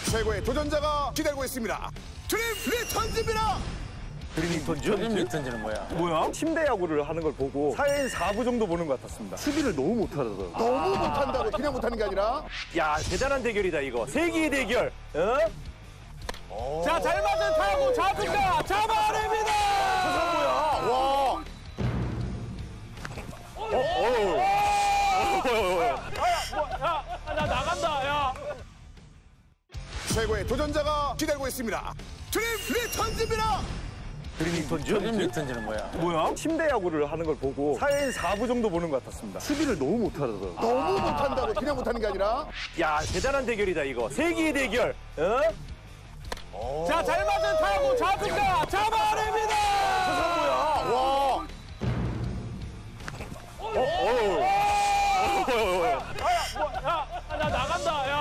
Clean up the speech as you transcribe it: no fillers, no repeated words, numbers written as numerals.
최고의 도전자가 기다리고 있습니다. 드림 리턴즈입니다. 드림 리턴즈는 뭐야? 뭐야? 침대 야구를 하는 걸 보고 4인 4부 정도 보는 것 같았습니다. 수비를 너무 못하더라고요. 너무 못한다고 그냥 못하는 게 아니라 야, 대단한 대결이다, 이거. 세기의 대결. 자, 잘 맞은 타구 잡을까? 잡아냅니다! 와 나 나간다, 야. 최고의 도전자가 기다리고 있습니다. 드림 리턴즈입니다. 드림 리턴즈는 뭐야? 뭐야? 침대 야구를 하는 걸 보고 4인 4부 정도 보는 것 같았습니다. 수비를 너무 못하더라고요. 너무 못한다고 그냥 못하는 게 아니라 야, 대단한 대결이다, 이거. 세기의 대결. 자, 잘 맞은 타구 잡을까? 잡아냅니다! 와 나 나간다, 야.